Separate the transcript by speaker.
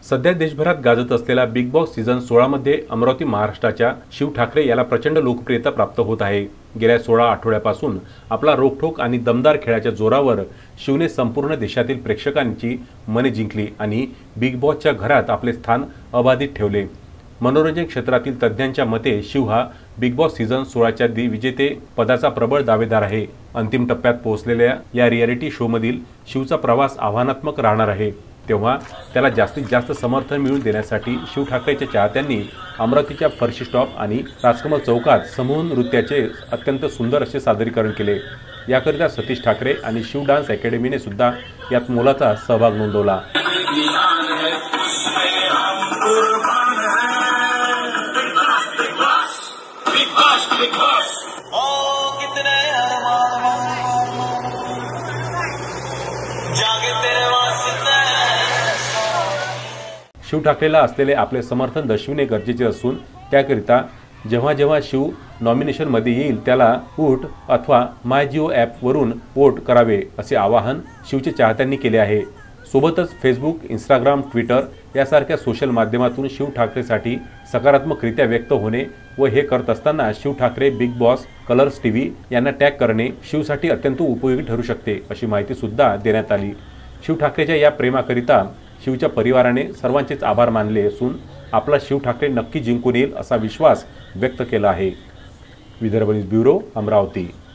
Speaker 1: सध्या देशभरात गाजत असलेला बिग बॉस सीझन 16 मध्ये अमरावती महाराष्ट्राच्या शिव ठाकरे याला प्रचंड लोकप्रियता प्राप्त होत आहे। गेल्या 16 आठवड्यापासून आपला रोखठोक आणि दमदार खेळाच्या जोरावर शिवने संपूर्ण देशातील प्रेक्षकांची मने जिंकली आणि बिग बॉसच्या घरात आपले स्थान अबाधित ठेवले। मनोरंजन क्षेत्रातील तज्ञांच्या मते शिव हा बिग बॉस सीझन 16च्या विजेते पदाचा प्रबळ दावेदार आहे। अंतिम टप्प्यात पोहोचलेल्या या रियालिटी शो मधील शिवचा प्रवास आव्हानात्मक राहणार आहे। तेव्हा त्याला जास्तीत जास्त समर्थन मिळवून देण्यासाठी शिव ठाकरेच्या चाहत्यांनी अमरावतीच्या फरशी स्टॉप आणि राजकमल चौकात समूह नृत्याचे अत्यंत सुंदर असे सादरीकरण केले। याकरिता सतीश ठाकरे आणि शिव डान्स अकॅडमीने सुद्धा यात मोलाचा सहभाग नोंदवला। शिव ठाकरेला असलेले आपले समर्थन दर्शविणे गरजेचे असून त्याकरिता जेव्हा जेव्हा शिव नॉमिनेशनमध्ये येईल त्याला वोट अथवा माय जिओ ॲप वरून वोट करावे असे आवाहन शिवचे चाहत्यांनी केले आहे। सोबतच फेसबुक, इंस्टाग्राम, ट्विटर यासारख्या सोशल माध्यमातून शिव ठाकरेसाठी सकारात्मकरित्या व्यक्त होणे व हे करत असताना Shiv Thakare, Bigg Boss, Colors TV यांना टॅग करणे शिवसाठी अत्यंत उपयोगी ठरू शकते अशी माहिती सुद्धा देण्यात आली। शिव ठाकरेच्या या प्रेमाकरिता शिवच्या परिवाराने सर्वांचेच आभार मानले असून आपला शिव ठाकरे नक्की जिंकून येईल असा विश्वास व्यक्त केला आहे। Vidarbha news bureau, Amravati.